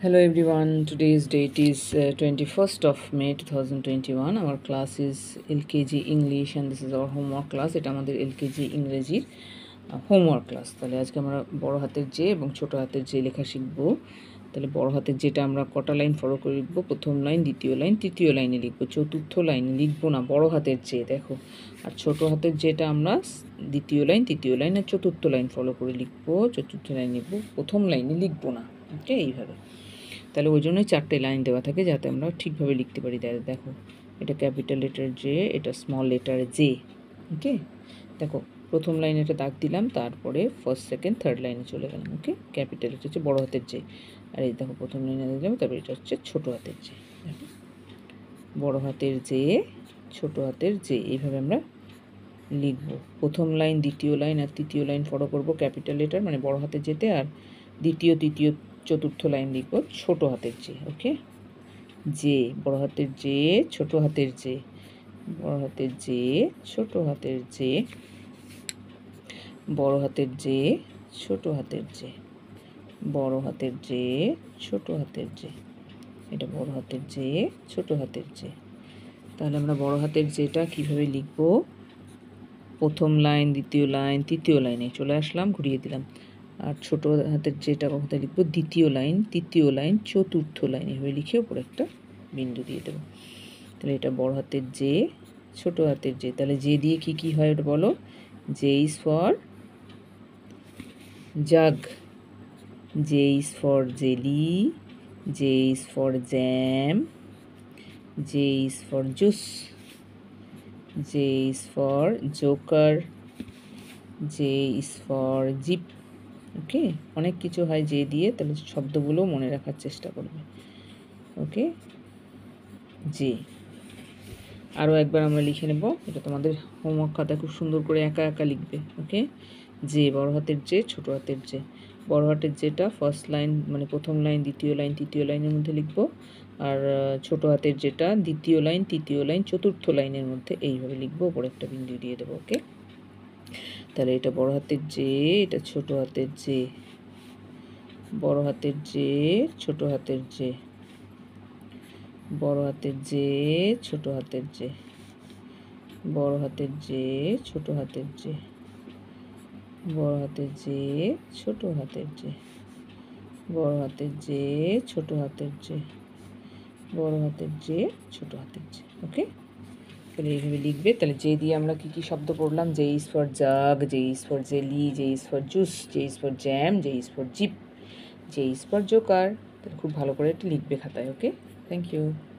Hello everyone, today's date is 21st of May 2021. Our class is LKG English and this is our homework class. এটা আমাদের LKG ইংরেজির homework class. তাহলে আজকে আমরা বড় হাতের যে এবং ছোট হাতের যে লেখা শিখব। তাহলে বড় হাতের যেটা আমরা কটা লাইন ফলো করে লিখব, প্রথম লাইন, দ্বিতীয় লাইন, তৃতীয় লাইনে লিখব, চতুর্থ লাইনে লিখব না বড় হাতের যে, দেখো। আর ছোট হাতের যেটা আমরা দ্বিতীয় লাইন, তৃতীয় লাইন আর চতুর্থ লাইন ফলো করে লিখব, চতুর্থ লাইন লিখব, প্রথম লাইনে লিখব না। ওকে, এইভাবে। তাহলে ওই জন্যই 4টে লাইন দেওয়া থাকে যাতে আমরা ঠিকভাবে লিখতে পারি। দেখো, এটা ক্যাপিটাল লেটার জে, এটা স্মল লেটার জে। ওকে, দেখো প্রথম লাইনে একটা দাগ দিলাম, তারপরে ফার্স্ট, সেকেন্ড, থার্ড লাইনে চলে গেলাম। ওকে, ক্যাপিটাল এটা হচ্ছে বড় হাতের জে, আর এই দেখো প্রথম লাইনে দিলাম, তারপরে এটা হচ্ছে ছোট হাতের জে। দেখো, বড় হাতের জে, ছোট হাতের জে, এইভাবে আমরা লিখব। প্রথম লাইন, দ্বিতীয় লাইন আর তৃতীয় লাইন ফলো করব ক্যাপিটাল লেটার মানে বড় হাতের যেতে, আর দ্বিতীয়, তৃতীয়, চতুর্থ লাইন লিখব ছোট হাতের জে। ওকে, জে, বড় হাতের জে, ছোট হাতের জে, বড় হাতের জে, ছোট হাতের জে, বড় হাতের জে, ছোট হাতের জে, বড় হাতের জে, ছোট হাতের জে, এটা বড় হাতের জে, ছোট হাতের জে। তাহলে আমরা বড় হাতের জেটা কিভাবে লিখব, প্রথম লাইন, দ্বিতীয় লাইন, তৃতীয় লাইনে চলে আসলাম, ঘুরিয়ে দিলাম। আর ছোট হাতের যেটা কথা লিখব দ্বিতীয় লাইন, তৃতীয় লাইন, চতুর্থ লাইন, এভাবে লিখে ওপরে একটা বিন্দু দিয়ে দেবো। তাহলে এটা বড় হাতের জে, ছোট হাতের জে। তাহলে জে দিয়ে কি কি হয় ওটা বলো। J is for jug, J is for jelly, J is for jam, J is for juice, J is for joker, J is for zip. Okay, অনেক কিছু হয় জে দিয়ে, তাহলে শব্দগুলো মনে রাখার চেষ্টা করবে। ওকে, জে আরও একবার আমরা লিখে নেব, এটা তোমাদের হোমওয়ার্ক খাতায় খুব সুন্দর করে একা একা লিখবে। ওকে, জে, বড় হাতের জে, ছোট হাতের জে। বড় হাতের যেটা ফার্স্ট লাইন মানে প্রথম লাইন, দ্বিতীয় লাইন, তৃতীয় লাইনের মধ্যে লিখব, আর ছোট হাতের যেটা দ্বিতীয় লাইন, তৃতীয় লাইন, চতুর্থ লাইনের মধ্যে এইভাবে লিখবো, ওপরে একটা বিন্দু দিয়ে দেবো। ওকে, তাহলে এটা বড় হাতের জে, এটা ছোট হাতের জে, বড় হাতের জে, ছোট হাতের জে, বড় হাতের জে, ছোট হাতের জে, বড় হাতের জে, ছোট হাতের জে, বড় হাতের জে, ছোট হাতের জে, বড় হাতের জে, ছোট হাতের জে, বড় হাতের জে, ছোট হাতের জে। ওকে, তাহলে এইভাবে লিখবে। তাহলে জে দিয়ে আমরা কী কী শব্দ পড়লাম, J is for jug, J is for jelly, J is for juice, J is for jam, J is for zip, J is for joker. তাহলে খুব ভালো করে একটু লিখবে খাতায়। Okay, thank you.